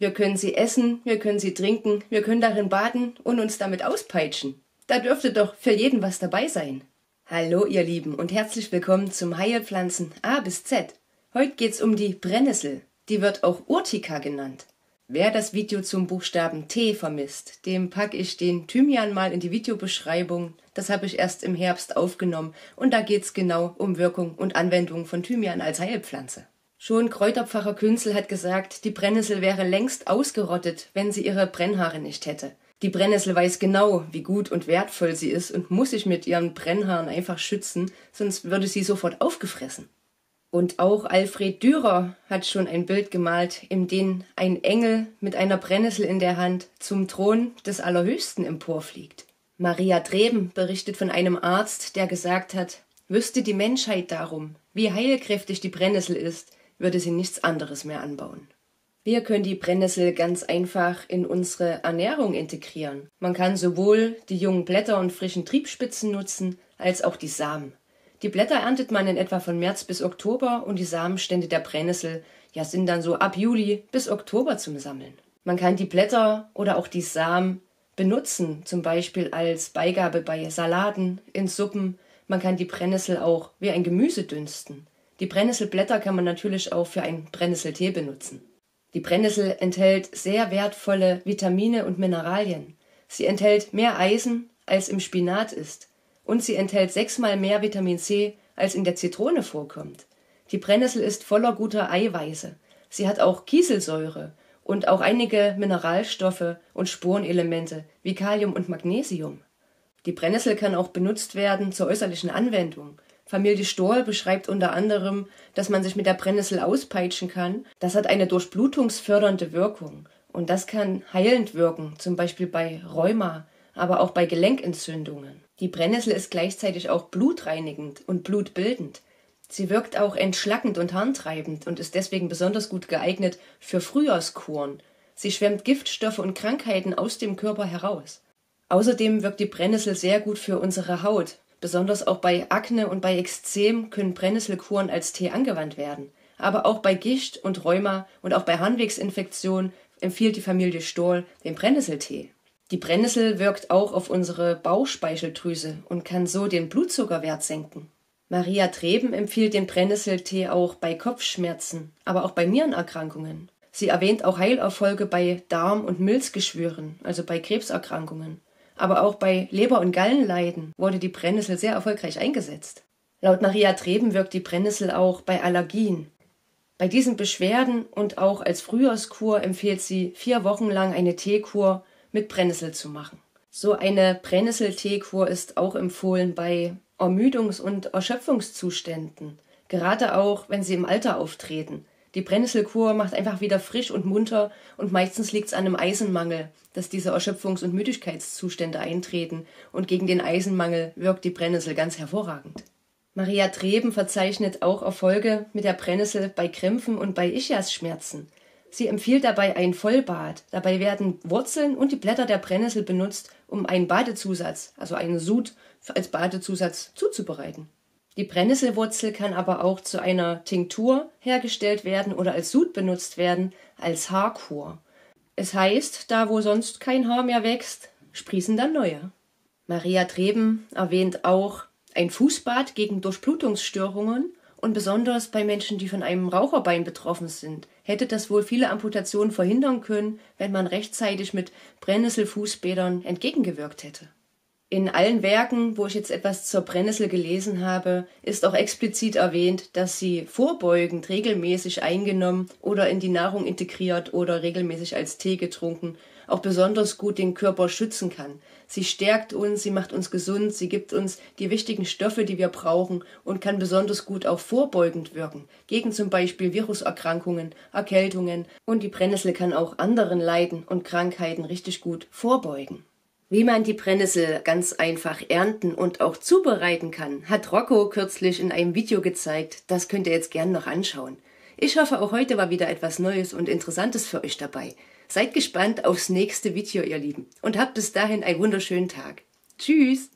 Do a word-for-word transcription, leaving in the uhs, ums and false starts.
Wir können sie essen, wir können sie trinken, wir können darin baden und uns damit auspeitschen. Da dürfte doch für jeden was dabei sein. Hallo ihr Lieben und herzlich willkommen zum Heilpflanzen A bis Z. Heute geht's um die Brennnessel, die wird auch Urtica genannt. Wer das Video zum Buchstaben T vermisst, dem packe ich den Thymian mal in die Videobeschreibung. Das habe ich erst im Herbst aufgenommen und da geht's genau um Wirkung und Anwendung von Thymian als Heilpflanze. Schon Kräuterpfarrer Künzel hat gesagt, die Brennnessel wäre längst ausgerottet, wenn sie ihre Brennhaare nicht hätte. Die Brennnessel weiß genau, wie gut und wertvoll sie ist und muss sich mit ihren Brennhaaren einfach schützen, sonst würde sie sofort aufgefressen. Und auch Alfred Dürer hat schon ein Bild gemalt, in dem ein Engel mit einer Brennnessel in der Hand zum Thron des Allerhöchsten emporfliegt. Maria Treben berichtet von einem Arzt, der gesagt hat, wüsste die Menschheit darum, wie heilkräftig die Brennnessel ist, würde sie nichts anderes mehr anbauen. Wir können die Brennnessel ganz einfach in unsere Ernährung integrieren. Man kann sowohl die jungen Blätter und frischen Triebspitzen nutzen, als auch die Samen. Die Blätter erntet man in etwa von März bis Oktober und die Samenstände der Brennnessel ja, sind dann so ab Juli bis Oktober zum Sammeln. Man kann die Blätter oder auch die Samen benutzen, zum Beispiel als Beigabe bei Salaten, in Suppen. Man kann die Brennnessel auch wie ein Gemüse dünsten. Die Brennnesselblätter kann man natürlich auch für einen Brennnesseltee benutzen. Die Brennnessel enthält sehr wertvolle Vitamine und Mineralien. Sie enthält mehr Eisen, als im Spinat ist. Und sie enthält sechsmal mehr Vitamin C, als in der Zitrone vorkommt. Die Brennnessel ist voller guter Eiweiße. Sie hat auch Kieselsäure und auch einige Mineralstoffe und Spurenelemente wie Kalium und Magnesium. Die Brennnessel kann auch benutzt werden zur äußerlichen Anwendung. Familie Stoll beschreibt unter anderem, dass man sich mit der Brennnessel auspeitschen kann. Das hat eine durchblutungsfördernde Wirkung und das kann heilend wirken, zum Beispiel bei Rheuma, aber auch bei Gelenkentzündungen. Die Brennnessel ist gleichzeitig auch blutreinigend und blutbildend. Sie wirkt auch entschlackend und harntreibend und ist deswegen besonders gut geeignet für Frühjahrskuren. Sie schwemmt Giftstoffe und Krankheiten aus dem Körper heraus. Außerdem wirkt die Brennnessel sehr gut für unsere Haut. Besonders auch bei Akne und bei Ekzem können Brennnesselkuren als Tee angewandt werden. Aber auch bei Gicht und Rheuma und auch bei Harnwegsinfektionen empfiehlt die Familie Stoll den Brennnesseltee. Die Brennnessel wirkt auch auf unsere Bauchspeicheldrüse und kann so den Blutzuckerwert senken. Maria Treben empfiehlt den Brennnesseltee auch bei Kopfschmerzen, aber auch bei Nierenerkrankungen. Sie erwähnt auch Heilerfolge bei Darm- und Milzgeschwüren, also bei Krebserkrankungen. Aber auch bei Leber- und Gallenleiden wurde die Brennnessel sehr erfolgreich eingesetzt. Laut Maria Treben wirkt die Brennnessel auch bei Allergien. Bei diesen Beschwerden und auch als Frühjahrskur empfiehlt sie, vier Wochen lang eine Teekur mit Brennnessel zu machen. So eine Brennnessel-Teekur ist auch empfohlen bei Ermüdungs- und Erschöpfungszuständen, gerade auch, wenn sie im Alter auftreten. Die Brennnesselkur macht einfach wieder frisch und munter und meistens liegt es an einem Eisenmangel, dass diese Erschöpfungs- und Müdigkeitszustände eintreten und gegen den Eisenmangel wirkt die Brennnessel ganz hervorragend. Maria Treben verzeichnet auch Erfolge mit der Brennnessel bei Krämpfen und bei Ischiasschmerzen. Sie empfiehlt dabei ein Vollbad. Dabei werden Wurzeln und die Blätter der Brennnessel benutzt, um einen Badezusatz, also einen Sud als Badezusatz zuzubereiten. Die Brennnesselwurzel kann aber auch zu einer Tinktur hergestellt werden oder als Sud benutzt werden, als Haarkur. Es heißt, da wo sonst kein Haar mehr wächst, sprießen dann neue. Maria Treben erwähnt auch ein Fußbad gegen Durchblutungsstörungen und besonders bei Menschen, die von einem Raucherbein betroffen sind, hätte das wohl viele Amputationen verhindern können, wenn man rechtzeitig mit Brennnesselfußbädern entgegengewirkt hätte. In allen Werken, wo ich jetzt etwas zur Brennnessel gelesen habe, ist auch explizit erwähnt, dass sie vorbeugend regelmäßig eingenommen oder in die Nahrung integriert oder regelmäßig als Tee getrunken auch besonders gut den Körper schützen kann. Sie stärkt uns, sie macht uns gesund, sie gibt uns die wichtigen Stoffe, die wir brauchen und kann besonders gut auch vorbeugend wirken, gegen zum Beispiel Viruserkrankungen, Erkältungen und die Brennnessel kann auch anderen Leiden und Krankheiten richtig gut vorbeugen. Wie man die Brennnessel ganz einfach ernten und auch zubereiten kann, hat Rocco kürzlich in einem Video gezeigt. Das könnt ihr jetzt gern noch anschauen. Ich hoffe, auch heute war wieder etwas Neues und Interessantes für euch dabei. Seid gespannt aufs nächste Video, ihr Lieben, und habt bis dahin einen wunderschönen Tag. Tschüss!